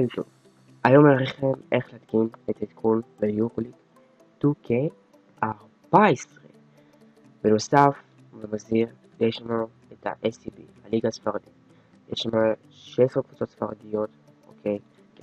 טוב, היום אראה לכם איך להתקין את עדכון ליורוליג 2K14. בנוסף ומזהיר, יש לנו את ה-SCB, הליגה הספרדית. יש לנו 16 קבוצות ספרדיות, אוקיי?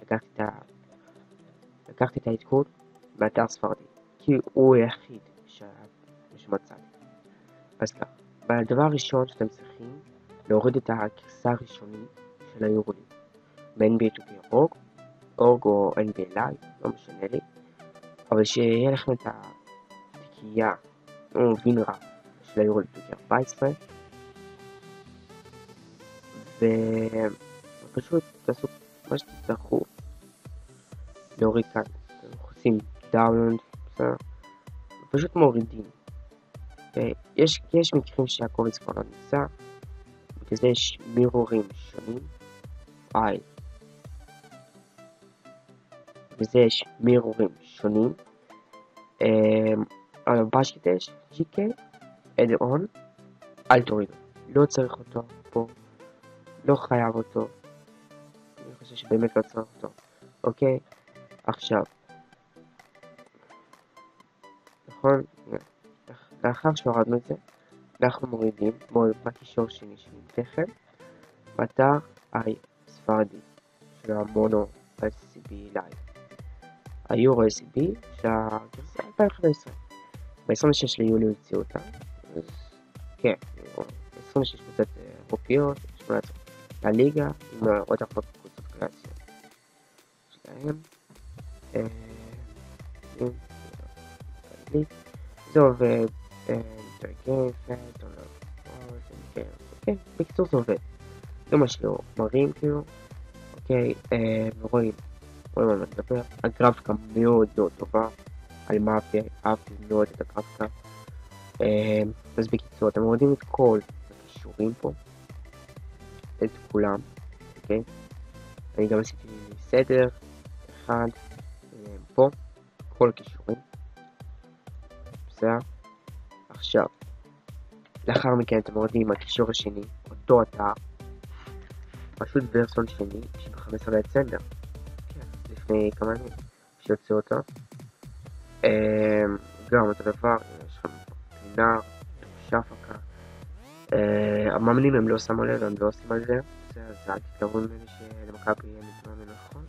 לקחתי את העדכון באתר ספרדי, כי הוא היחיד שמצאתי. אז ככה, בדבר הראשון שאתם צריכים להוריד את הגרסה הראשונית של היורוליג. ב-NBA 2K אורג או NBA Live, לא משנה לי, אבל שיהיה לכם את התיקייה או וינרה של היורוליג 2K14, ופשוט תעשו מה שתצטרכו להוריד כאן. אתם עושים דאונלוד, ופשוט מורידים. יש מקרים שהקובץ כבר לא נמצא, וכזה יש מירורים שונים, וזה יש מירורים שונים. אבל בשקטש, GK, אד-און, אל תורידו, לא צריך אותו פה, לא חייב אותו, אני חושב שבאמת לא צריך אותו, אוקיי? עכשיו, נכון? לאחר שהורדנו את זה, אנחנו מורידים בקישור שני שמתכם, באתר הספרדי של המונו SCB Live. היורו SCB של הגרסה 2015. ב-26 ליולי הוציאו אותה, אז כן, 26 קבוצות אירופיות, 18 לליגה, עם עוד 4 קבוצות קלאסיות שלהם. זה עובד, אוקיי, בקיצור זה עובד. זה מה שלא מראים כאילו, אוקיי, ורואים על מה מדבר. הגרפיקה מאוד מאוד טובה, על מה אהבתי מאוד את הגרפיקה. אז בקיצור, אתם מורידים את כל הקישורים פה, את כולם, אוקיי? אני גם עשיתי סדר אחד פה, כל הקישורים. בסדר? עכשיו, לאחר מכן אתם מורידים הקישור השני, אותו אתר, פשוט ורסון שני, שב-15 דצמבר, לפני כמה ימים, שיוצא אותו. גם אותו דבר, יש לכם פינה, שפקה. המאמנים הם לא שמו לב, הם לא עושים על זה, זה אל תתקרבו ממני שלמכבי יהיה מתמאמן נכון.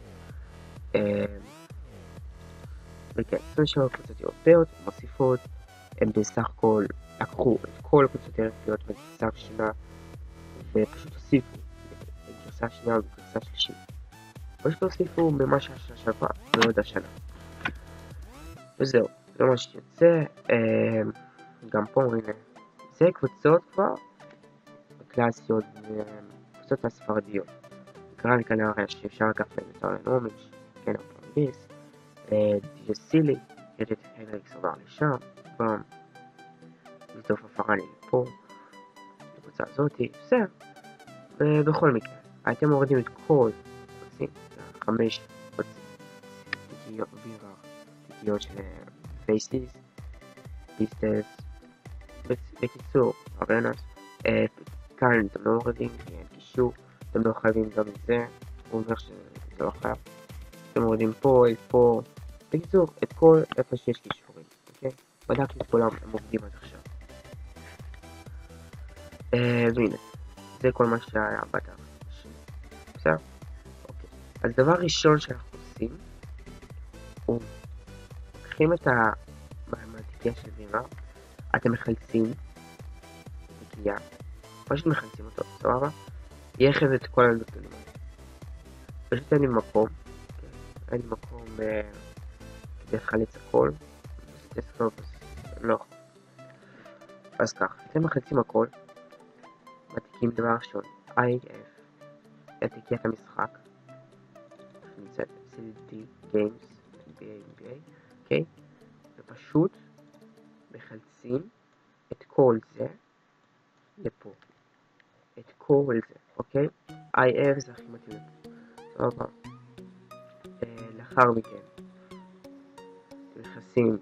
וכן, 27 קבוצות אירופיות, מוסיפות, הם בסך הכל לקחו את כל הקבוצות האירופיות בגרסה הראשונה, ופשוט הוסיפו בגרסה השנייה ובגרסה השלישית. פשוט הוסיפו ממה שהשנה שעברה, ועוד השנה. וזהו, זה מה שיוצא. גם פה, הנה, זה קבוצות כבר קלאסיות וקבוצות הספרדיות. נקרא לי כנראה שאפשר לקחת להם יותר לנומיש, כן, הפרמיס, דיוסילי, ידעת הנריקס עובר לשם, פעם, לטוף הפרני לפה, לקבוצה הזאתי, בסדר. ובכל מקרה, הייתם מורידים את כל קבוצים, 5 תיקיות של פייסליס, פיסטס, בקיצור, ארנס, כאן אתם לא מורידים, קישור, אתם לא חייבים גם את זה, הוא אומר שזה לא חייב, אתם מורידים פה, פה, בקיצור, את כל איפה שיש קישורים, אוקיי? בדקתי את כולם, הם עובדים עד עכשיו. והנה, זה כל מה שהיה באתר השני, בסדר? אוקיי, אז דבר ראשון שאנחנו עושים, הוא לוקחים את התיקייה של וירה, אתם מחלצים את התיקייה, פשוט מחלצים אותו, סבבה? יהיה אחרי את כל הנתונים האלה. פשוט אין לי מקום, אין לי מקום כדי לחלץ הכל, לא. אז כך, אתם מחלצים הכל, מתיקים דבר ראשון, IF, את תיקיית המשחק, שנמצאת CDD Games, NBA, אוקיי? ופשוט מחלצים את כל זה לפה, את כל זה, אוקיי? IF זה הכי מתאים לפה, סבבה. לאחר מכן, אתם נכנסים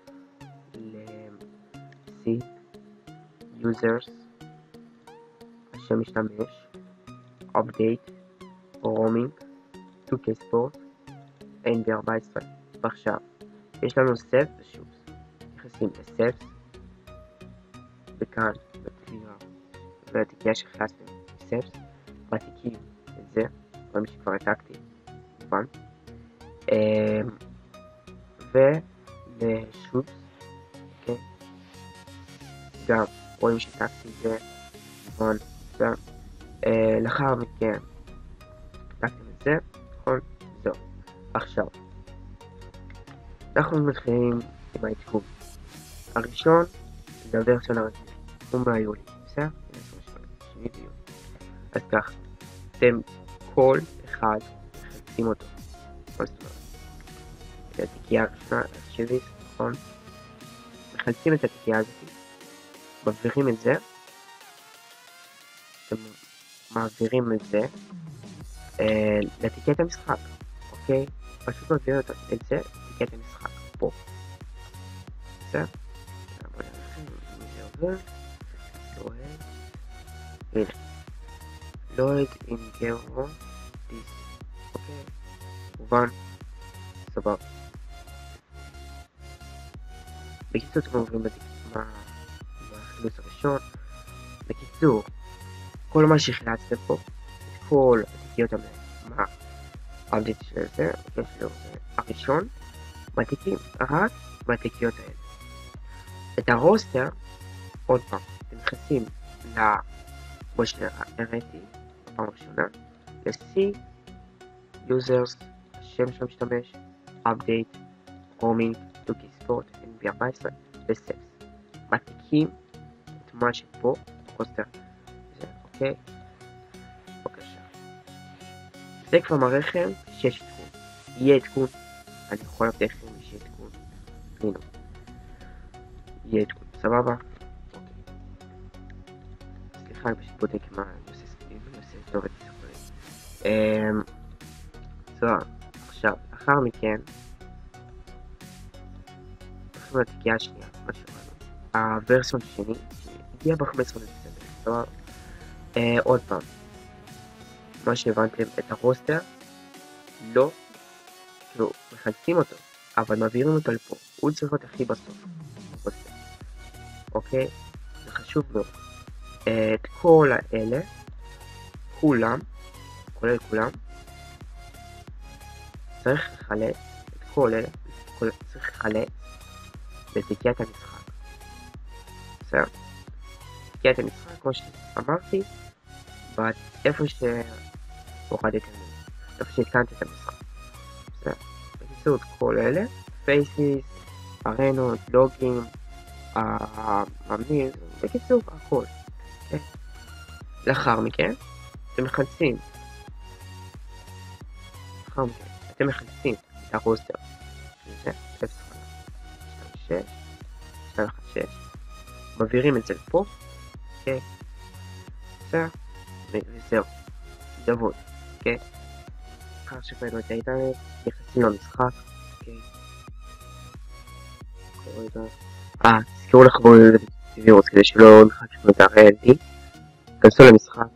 ל-C, users, השם משתמש, update, roaming, 2K ספורט, NBA 14. ועכשיו, יש לנו סף ושופס. נכנסים לסף, וכאן, בתיקייה שהכנסתם סף, מעתיקים את זה, רואים שכבר העתקתי, כמובן. ולשופס, אוקיי? גם רואים שהעתקתי את זה, כמובן. לאחר מכן, העתקתם את זה, נכון? זהו. עכשיו, אנחנו מתחילים עם העדכון. הראשון זה הוורסון הרשמי, הוא מהיולי, בסדר? שני ביולי. אז ככה, אתם כל אחד מחלצים אותו. מה זאת אומרת? את התיקייה הראשונה, השביעית, נכון? מחלצים את התיקייה הזאת, מבהירים את זה, אתם מעבירים את זה לתיקיית המשחק, אוקיי? פשוט מבהירים את זה לתיקיית המשחק, פה. בסדר? בוא נראה אם זה עובר. לואד עם גרו דיס, אוקיי? מובן, סבב. בקיצור אתם עוברים מהחילוץ הראשון. בקיצור, כל מה שהחלצתם פה, את כל התיקיות מהאבדט של זה, הראשון, מעתיקים רק מהתיקיות האלה. את הרוסטר, עוד פעם, אתם נכנסים כמו שהראיתי בפעם הראשונה, ל-C, users, השם של המשתמש, update, roaming, 2K sport, NBA 14, ו-Sales. מעתיקים את מה שפה, רוסטר, זה, אוקיי? בבקשה. זה כבר מראה לכם שיש עדכון. יהיה עדכון, אני יכול להבטיח לכם שיהיה עדכון. הנה. יהיה עדכון, סבבה? אני פשוט בודק מה אני עושה טוב את הספרים. עכשיו, לאחר מכן אנחנו לתיקייה השנייה, מה שאומרנו, הוורסון השני שהגיע ב-15 לדצמבר. עוד פעם, מה שהבנתם, את הרוסטר לא, כאילו, מחלצים אותו, אבל מעבירים אותו לפה, הוא צריך להיות הכי בסוף, רוסטר, אוקיי? זה חשוב מאוד. את כל האלה, כולם, כולל כולם, צריך לחלץ, את כל אלה, צריך לחלץ לתיקיית המשחק. בסדר? תיקיית המשחק, כמו שאמרתי, איפה שהורדתם, איפה שהתקנתי את המשחק. בסדר? בקיצור, את כל אלה, פייסיס, ארנות, לוגים, המאמנים, בקיצור, הכל. לאחר מכן, אתם מחלצים את הרוסטר, שזה 0.216, מעבירים את זה לפה, אוקיי, וזהו, דבוד, אוקיי, אחר שפעלנו את האינטרנט, נכנסים למשחק, אוקיי, תזכרו לחבור לווירוס כדי שלא נחק לכם את ה-RLD, כנסו למשחק.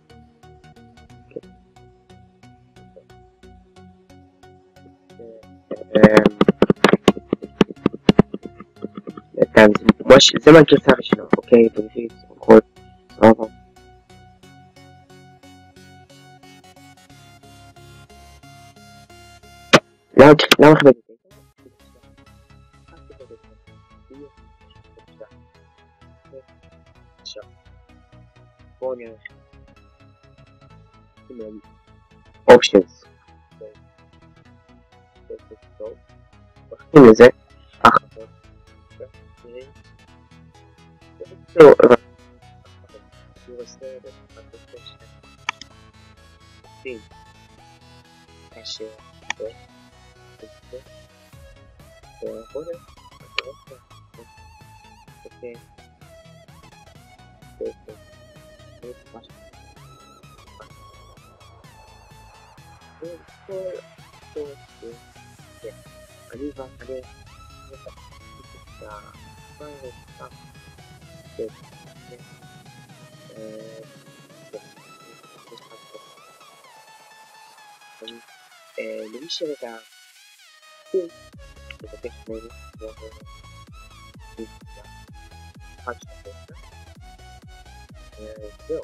זה מהגרסה הראשונה, אוקיי, בנפיס, בכל, סבבה. למה חבד את זה? עכשיו, בואו נראה אופשנס. מחכים לזה, אחר לא, אבל אני רוצה עושים כאשר ועבודה אוקיי אני ואני למי שרגע לבקש ממני אחד שנתיים זהו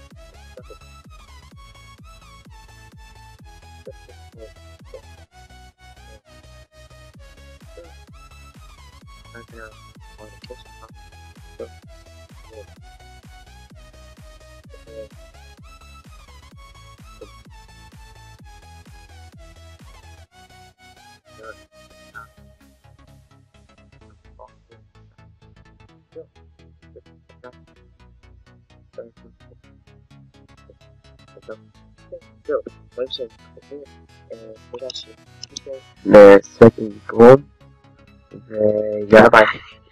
זהו, דברים שהם חושבים, תודה לסווטינג גרום, ויאללה ביי.